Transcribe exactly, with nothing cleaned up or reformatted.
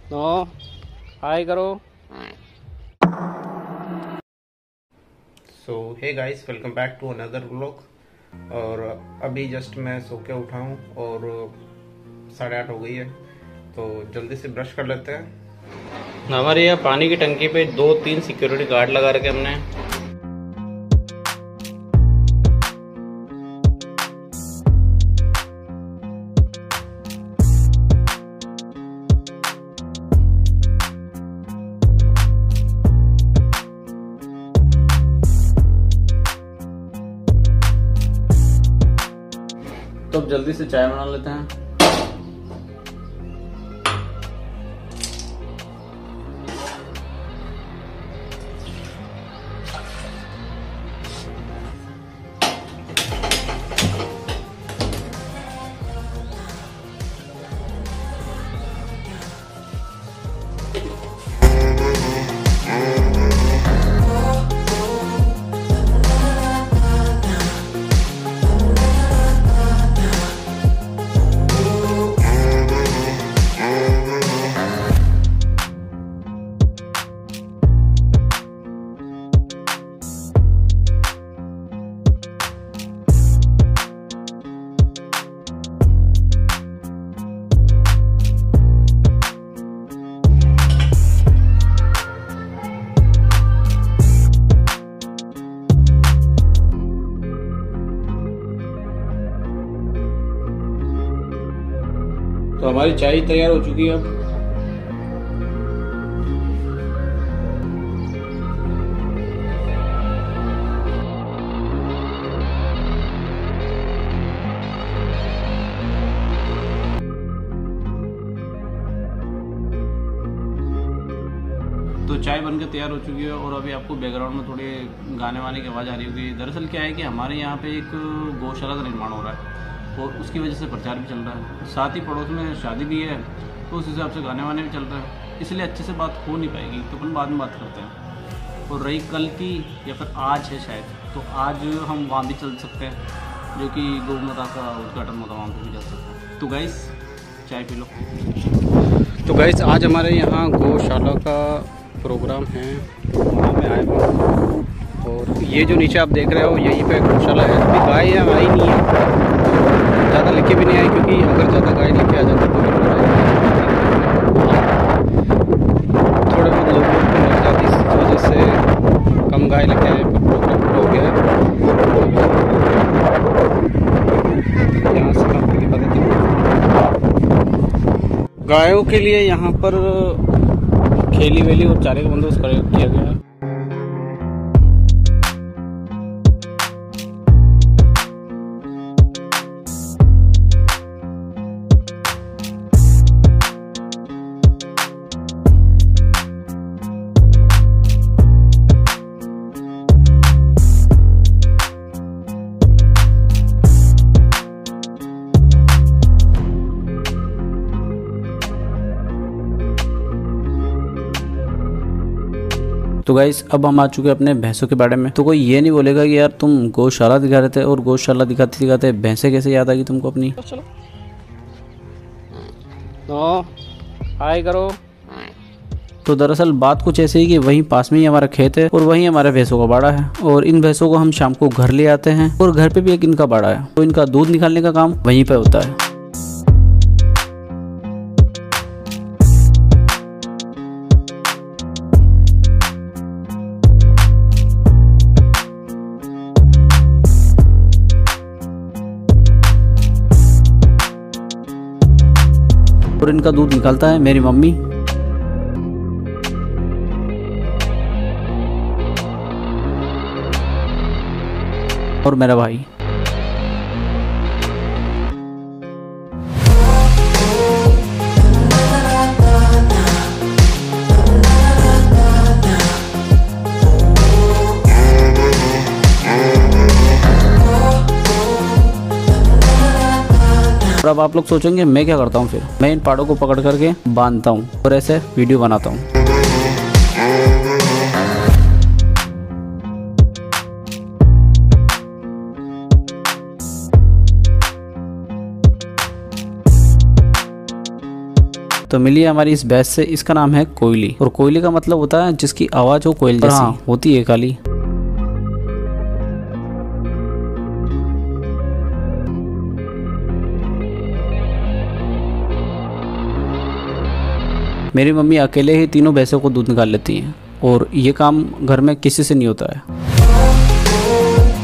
No hi करो। So hey guys, welcome back to another vlog. और अभी just मैं सो के उठा हूँ और साढ़े आठ हो गई है, तो जल्दी से ब्रश कर लेते हैं। हमारे यहाँ पानी की टंकी पे दो तीन सिक्योरिटी गार्ड लगा रखे हमने। तो अब जल्दी से चाय बना लेते हैं। तो हमारी चाय तैयार हो चुकी है अब। तो चाय बनकर तैयार हो चुकी है और अभी आपको बैकग्राउंड में थोड़े गाने वाने की आवाज़ आ रही होगी। दरअसल क्या है कि हमारे यहाँ पे एक गौशाला का निर्माण हो रहा है और उसकी वजह से प्रचार भी चल रहा है, साथ ही पड़ोस में शादी भी है, तो उस हिसाब से गाने वाने भी चल रहे हैं, इसलिए अच्छे से बात हो नहीं पाएगी, तो अपन बाद में बात करते हैं। और रही कल की या फिर आज है शायद, तो आज हम वहाँ भी चल सकते हैं, जो कि गौ माता का उद्घाटन होता है, वहाँ पर भी जा सकते हैं। तो गाइस चाय पी लो। तो गाइस आज हमारे यहाँ गौशाला का प्रोग्राम है, वहाँ में आए हुए हैं और ये जो नीचे आप देख रहे हो यहीं पे गौशाला है। अभी गाय यहाँ आई नहीं है, ज़्यादा लेके भी नहीं आई, क्योंकि अगर ज़्यादा गाय लेके आ जाती तो थोड़े बहुत लोगों को मिल जाती, इस वजह से कम गाय लेके आए, प्रोग्राम पूरा हो गया है। यहाँ से आपको दिखा देती हूँ, गायों के लिए यहाँ पर खेली वेली और चारे का बंदोबस्त किया गया है। तो गाइस अब हम आ चुके हैं अपने भैंसों के बारे में। तो कोई ये नहीं बोलेगा कि यार तुम गौशाला दिखा रहे थे और गौशाला दिखाते दिखाते भैंसे कैसे याद आ गई तुमको अपनी। चलो नो हाय करो। तो दरअसल बात कुछ ऐसे ही कि वहीं पास में ही हमारा खेत है और वहीं हमारे भैंसों का बाड़ा है, और इन भैंसों को हम शाम को घर ले आते हैं और घर पे भी एक इनका बाड़ा है, तो इनका दूध निकालने का काम वहीं पे होता है। और इनका दूध निकालता है मेरी मम्मी। और मेरा भाई। और अब आप लोग सोचेंगे मैं क्या करता हूँ, फिर मैं इन पाड़ों को पकड़ करके बांधता हूँ और ऐसे वीडियो बनाता हूँ। तो मिली है हमारी इस भैंस से, इसका नाम है कोयली। और कोयली का मतलब होता है जिसकी आवाज हो कोयल जैसी। हाँ, होती है काली। मेरी मम्मी अकेले ही तीनों भैंसों को दूध निकाल लेती हैं और ये काम घर में किसी से नहीं होता है।